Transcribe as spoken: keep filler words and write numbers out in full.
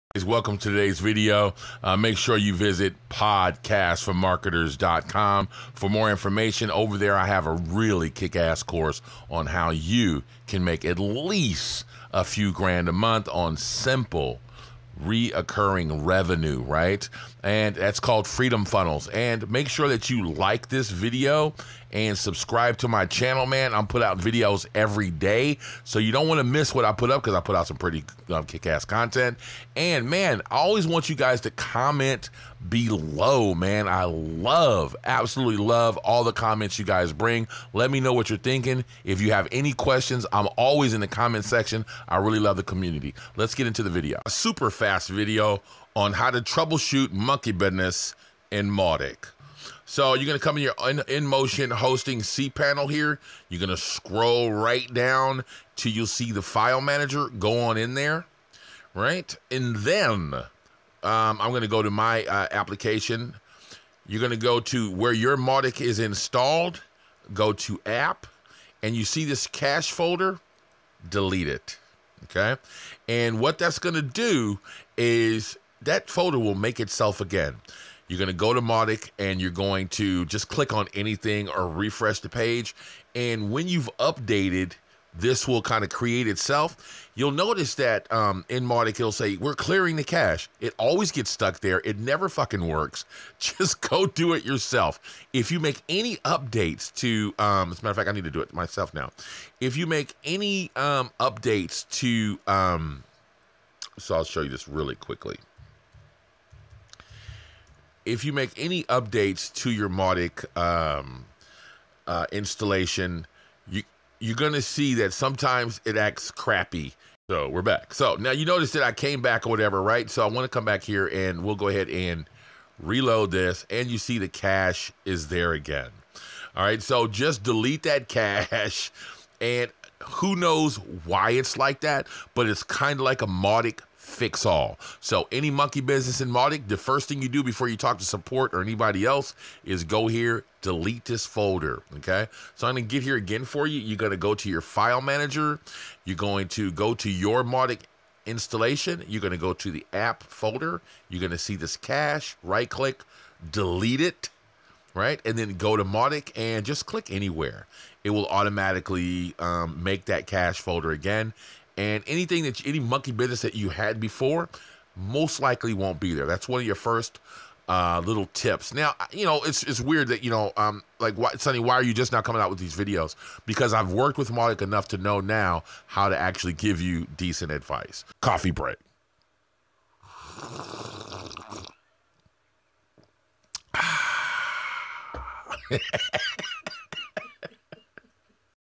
Welcome to today's video. Uh, make sure you visit podcast for marketers dot com for more information. Over there, I have a really kick-ass course on how you can make at least a few grand a month on simple reoccurring revenue, right? And that's called Freedom Funnels. And make sure that you like this video and subscribe to my channel, man. I'm put out videos every day, so you don't want to miss what I put up because I put out some pretty um, kick-ass content. And man, I always want you guys to comment below, man. I love, absolutely love all the comments you guys bring. Let me know what you're thinking. If you have any questions, I'm always in the comment section. I really love the community. Let's get into the video. A super fast video on how to troubleshoot monkey business in Mautic. So you're going to come in your in, in motion hosting cPanel here. You're going to scroll right down till you'll see the file manager. Go on in there, right? And then um, I'm going to go to my uh, application. You're going to go to where your Mautic is installed. Go to app, and you see this cache folder. Delete it, okay? And what that's going to do is that folder will make itself again. You're going to go to Mautic and you're going to just click on anything or refresh the page. And when you've updated, this will kind of create itself. You'll notice that um, in Mautic, it'll say, we're clearing the cache. It always gets stuck there. It never fucking works. Just go do it yourself. If you make any updates to, um, as a matter of fact, I need to do it myself now. If you make any um, updates to, um, so I'll show you this really quickly. If you make any updates to your Mautic um, uh, installation, you, you're going to see that sometimes it acts crappy. So we're back. So now you notice that I came back or whatever, right? So I want to come back here and we'll go ahead and reload this. And you see the cache is there again. All right. So just delete that cache. And who knows why it's like that, but it's kind of like a Mautic fix all. So any monkey business in Mautic, the first thing you do before you talk to support or anybody else is go here, delete this folder. Okay. So I'm going to get here again for you. You're going to go to your file manager. You're going to go to your Mautic installation. You're going to go to the app folder. You're going to see this cache, right click, delete it, right? And then go to Mautic and just click anywhere. It will automatically um, make that cache folder again. And anything that, any monkey business that you had before, most likely won't be there. That's one of your first uh, little tips. Now, you know, it's it's weird that, you know, um, like, why, Sonny, why are you just now coming out with these videos? Because I've worked with Mautic enough to know now how to actually give you decent advice. Coffee break.